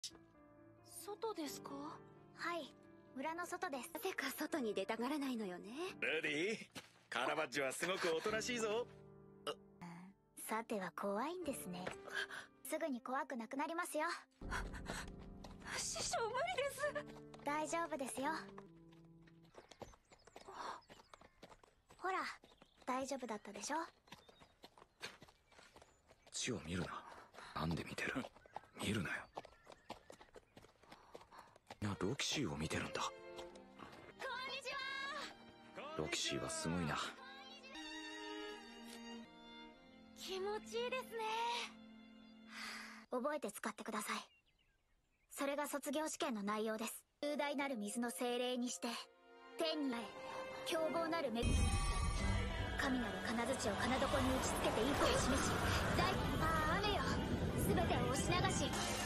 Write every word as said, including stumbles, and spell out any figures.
外ですか？ はい、村の外です。 なぜか外に出たがらないのよね。 ルディ、カラバッジョはすごくおとなしいぞ。 さては怖いんですね。すぐに怖くなくなりますよ。 師匠無理です。 大丈夫ですよ。ほら、大丈夫だったでしょ。 血を見るな。なんで見てる？見るなよ。な、ロキシーを見てるんだ。 こんにちは。 ロキシーはすごいな。 気持ちいいですね。 覚えて使ってください。それが卒業試験の内容です。雄大なる水の精霊にして、天にあえ、凶暴なる恵み、神なる金槌を金床に打ちつけて意図を示し、大ああ雨よ、全てを押し流し、